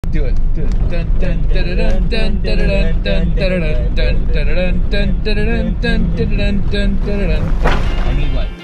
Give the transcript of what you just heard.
Do it. Do it. Dun dun dun dun dun dun dun dun dun dun dun dun dun dun dun dun dun dun dun. I need what?